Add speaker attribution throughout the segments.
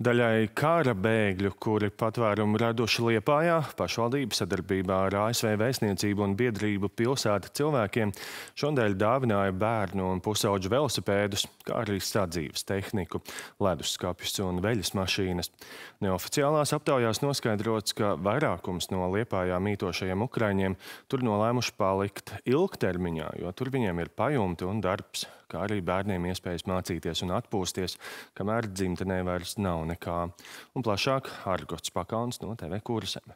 Speaker 1: Daļai kara bēgļu, kuri patvērumu raduši Liepājā, pašvaldība sadarbībā ar ASV vēstniecību un biedrību Pilsēta cilvēkiem šonadēļ dāvināja bērnu un pusauģu velosipēdus, kā arī sadzīves tehniku, leduskapjus un veļas mašīnas. Neoficiālās aptaujās noskaidrots, ka vairākums no Liepājā mītošajiem ukraiņiem tur nolēmuši palikt ilgtermiņā, jo tur viņiem ir pajumti un darbs, kā arī bērniem iespējas mācīties un atpūsties, kamēr dzimtenē vairs nav nekā. Un plašāk Argots Pakauns no TV Kurzeme.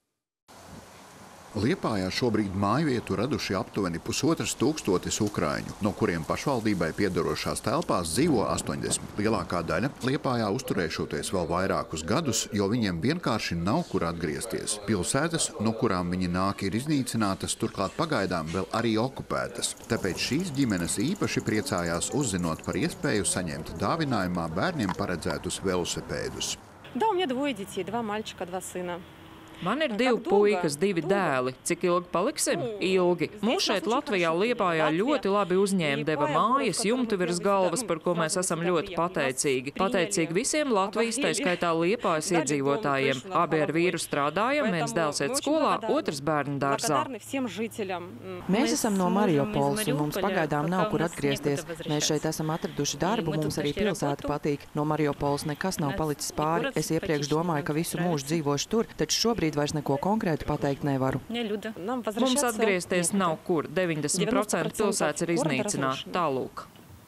Speaker 2: Liepājā šobrīd mājvietu raduši aptuveni 1500 ukraiņu, no kuriem pašvaldībai piedarošās telpās dzīvo 80. Lielākā daļa Liepājā uzturēšoties vēl vairākus gadus, jo viņiem vienkārši nav kur atgriezties. Pilsētas, no kurām viņi nāk, ir iznīcinātas, turklāt pagaidām vēl arī okupētas. Tāpēc šīs ģimenes īpaši priecājās uzzinot par iespēju saņemt dāvinājumā bērniem paredzētus velosipēdus.
Speaker 3: Да, у меня двое детей, 2 мальчика, 2 сына.
Speaker 4: Man ir 2 puikas, 2 dēli. Cik ilgi paliksim? Ilgi. Mūs šeit Latvijā Liepājā ļoti labi uzņēma, deva mājas, jumtu virs galvas, par ko mēs esam ļoti pateicīgi. Pateicīgi visiem Latvijas, tā skaitā Liepājas iedzīvotājiem. Abi ar vīru strādājam, viens dēls iet skolā, otrs bērnu dārzā.
Speaker 5: Mēs esam no Mariupoles, un mums pagaidām nav kur atgriezties. Mēs šeit esam atraduši darbu, mums arī pilsēta patīk. No Mariupoles nekas nav palicis pāri. Es iepriekš domāju, ka visu mūžu dzīvošu tur, taču šobrīd vairs neko konkrētu pateikt nevaru.
Speaker 4: Mums atgriezties nav kur. 90% pilsētas ir iznīcināta. Tālūk.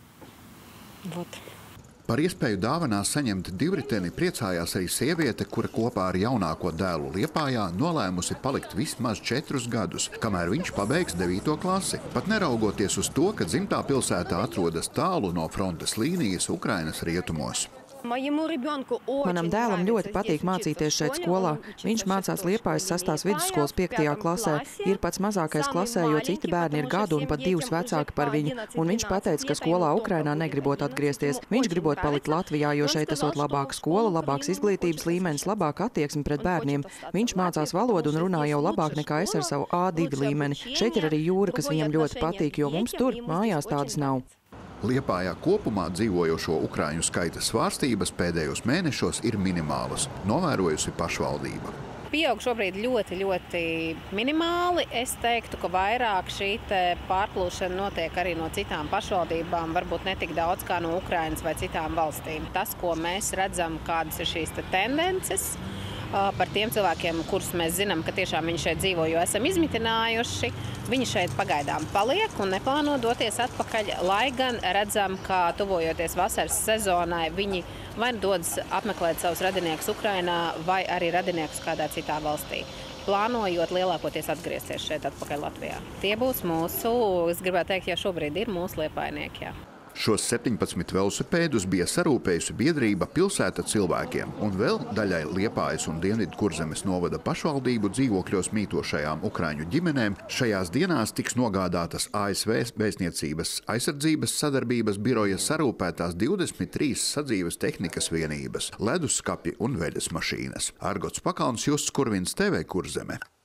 Speaker 2: Par iespēju dāvanās saņemt divriteni priecājās arī sieviete, kura kopā ar jaunāko dēlu Liepājā nolēmusi palikt vismaz 4 gadus, kamēr viņš pabeigs 9. klasi. Pat neraugoties uz to, ka dzimtā pilsētā atrodas tālu no frontes līnijas Ukrainas rietumos.
Speaker 5: Manam dēlam ļoti patīk mācīties šeit skolā. Viņš mācās Liepājas 6. vidusskolas 5. klasē. Ir pats mazākais klasē, jo citi bērni ir gadu un pat 2 vecāki par viņu. Un viņš pateica, ka skolā Ukrainā negribot atgriezties. Viņš gribot palikt Latvijā, jo šeit esot labāka skola, labāks izglītības līmenis, labāka attieksme pret bērniem. Viņš mācās valodu un runā jau labāk nekā es ar savu A2 līmeni. Šeit ir arī jūra, kas viņam ļoti patīk, jo mums tur mājās tādas nav.
Speaker 2: Liepājā kopumā dzīvojošo ukraiņu skaita svārstības pēdējos mēnešos ir minimālas, novērojusi pašvaldība.
Speaker 3: Pieaug šobrīd ļoti minimāli. Es teiktu, ka vairāk šī pārplūšana notiek arī no citām pašvaldībām, varbūt ne tik daudz kā no Ukrainas vai citām valstīm. Tas, ko mēs redzam, kādas ir šīs tendences, par tiem cilvēkiem, kurus mēs zinām, ka tiešām viņi šeit dzīvo, jo esam izmitinājuši, viņi šeit pagaidām paliek un neplāno doties atpakaļ, lai gan redzam, ka tuvojoties vasaras sezonai, viņi vai dodas apmeklēt savus radiniekus Ukrainā vai arī radiniekus kādā citā valstī, plānojot lielākoties atgriezties šeit atpakaļ Latvijā. Tie būs mūsu, es gribētu teikt, jau šobrīd ir mūsu liepājnieki, jā.
Speaker 2: Šos 17 velosipēdus bija sarūpējusi biedrība Pilsēta cilvēkiem un vēl daļai Liepājas un Dienvidu Kurzemes novada pašvaldību dzīvokļos mītošajām ukraiņu ģimenēm šajās dienās tiks nogādātas ASV vēstniecības aizsardzības sadarbības biroja sarūpētās 23 sadzīves tehnikas vienības, leduskapji un veļas mašīnas. Argots Pakauns, Justs Kurvins, TV Kurzeme.